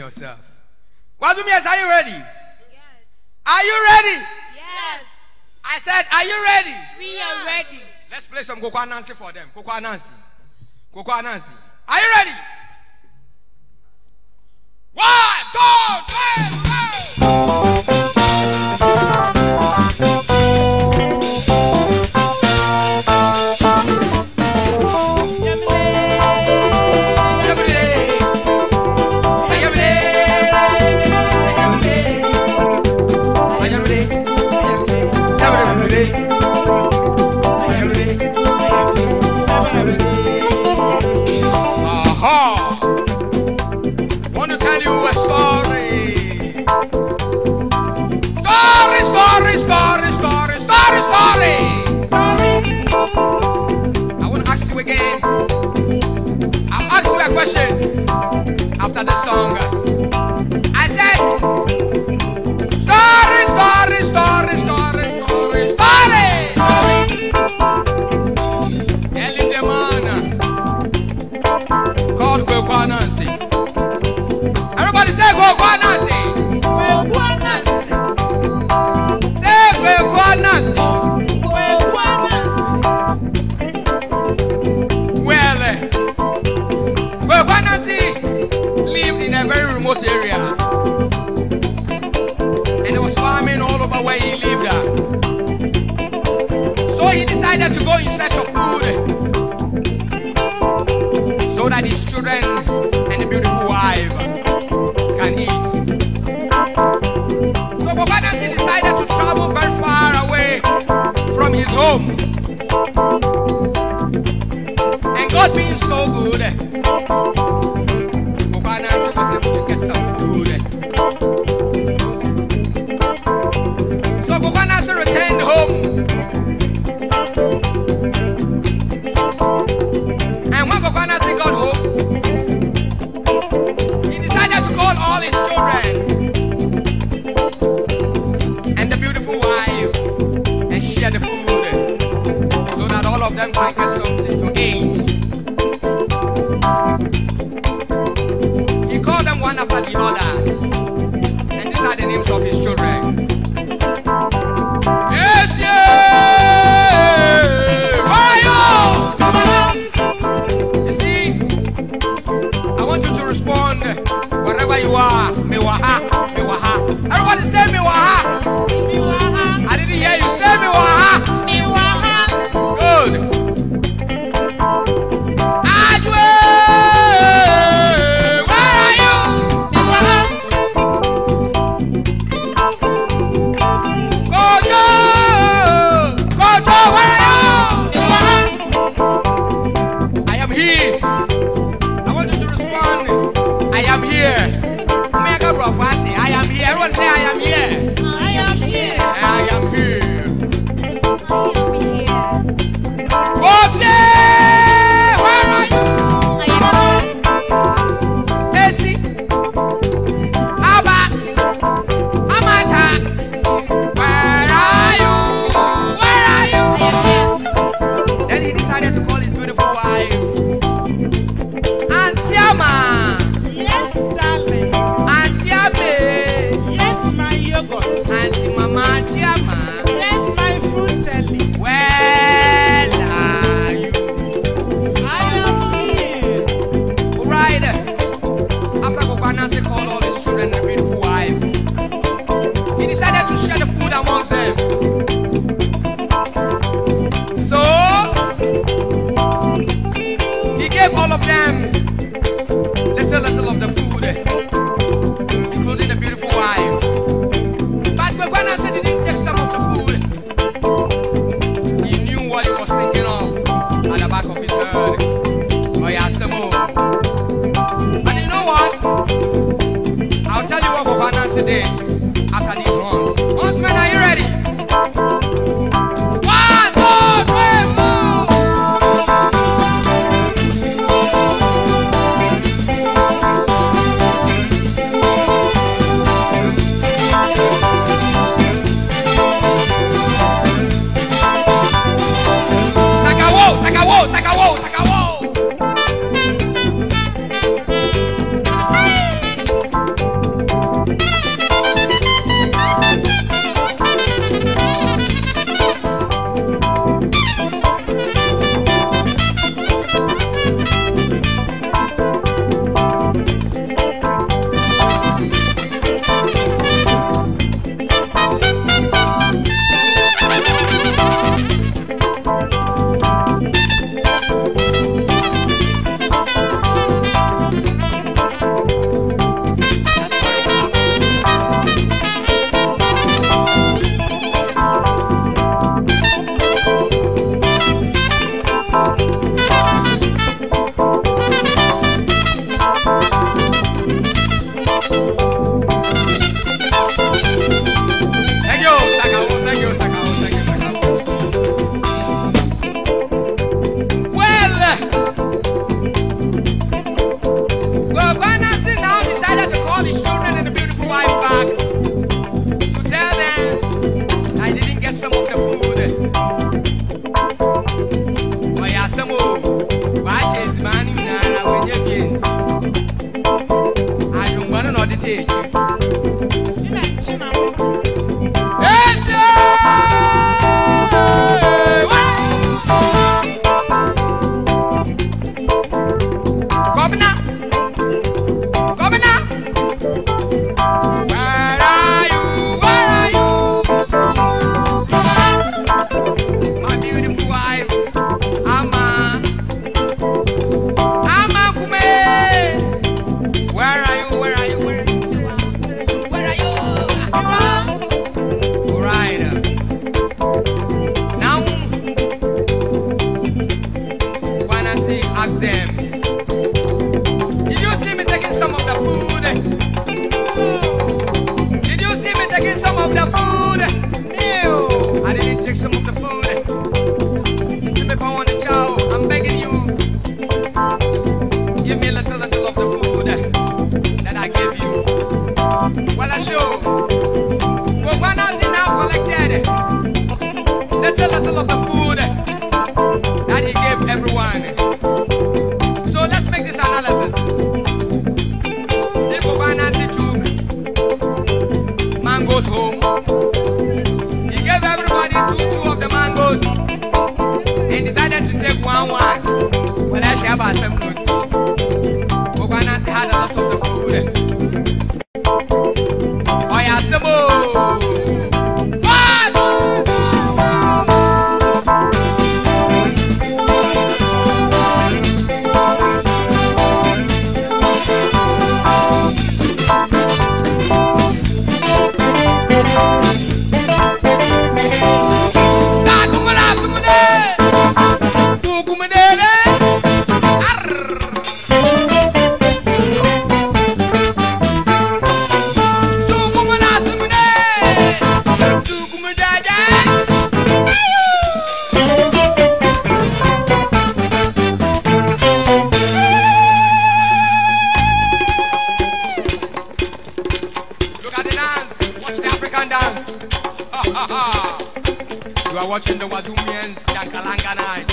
yourself. Wazumbians, are you ready? Yes. Are you ready? Yes. I said, are you ready? We are ready. Let's play some Kweku Anansi for them. Kweku Anansi. Kweku Anansi. Are you ready? 1, 2, 3, go! Want to tell you a story. Story. I want to ask you again. I'll ask you a question after the song. I said, story. Telling the man called Kweku Anansi. Everybody say Kweku Anansi. Kweku Anansi. Say Kweku Anansi. Kweku Anansi. Well, Kweku Anansi lived in a very remote area, and there was farming all over where he lived at. So he decided to go in search of food, so that his children and the beautiful wife can eat. So Kweku Anansi decided to travel very far away from his home. And God being so good, Kweku Anansi was able to get some food. So Kweku Anansi returned home. And when Kweku Anansi got home, he decided to call all his children and the beautiful wife and share the food so that all of them can get something to eat. He called them one after the other, and these are the names of his children. Yes. You see, I want you to respond wherever you are. Miwaha. Everybody say Miwaha. I didn't hear you say Miwaha. Good. Adwe, where are you? Kojo, where are you? I am here. I want you to respond. I am here. I am here. Everyone say I am here. I am Thank you, Sakao. Thank you, Sakao. Thank you, Sakao. Well, Anansi now decided to call his children and the beautiful wife back to tell them I didn't get some of the food. Oh yeah, some more. What is man when you get? I don't want to know the take. Ask them, did you see me taking some of the food? Did you see me taking some of the food? No, I didn't take some of the food. See me on the chow, I'm begging you. Give me a little of the food that I gave you. Well, I show. Well, Anansi now collected little of the food that he gave everyone. So let's make this analysis. If Anansi took mangoes home, he gave everybody two of the mangoes and decided to take one. Well, I shall have some news. Anansi had a lot of the food. Oh yeah, Simo! You are watching the Wazumbians, JANKALANGA NIGHT.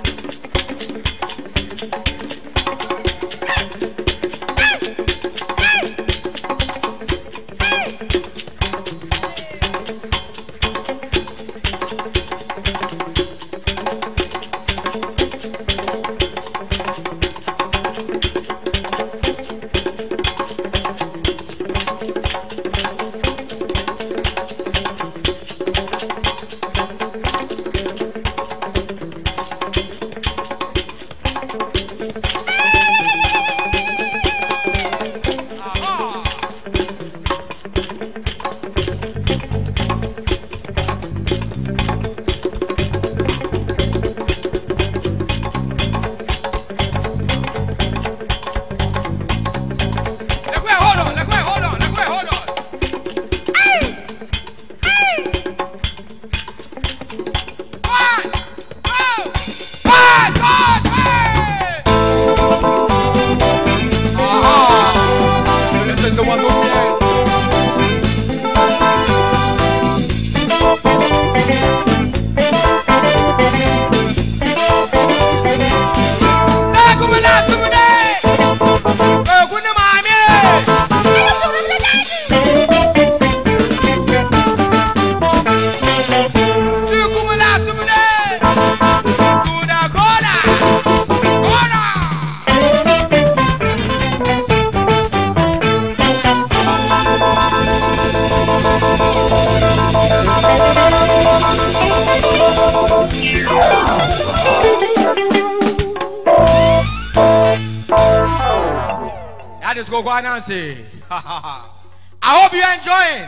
That is Anansi. I hope you're enjoying.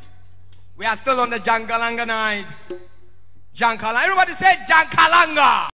We are still on the JANKALANGA night. JANKALANGA. Everybody say JANKALANGA.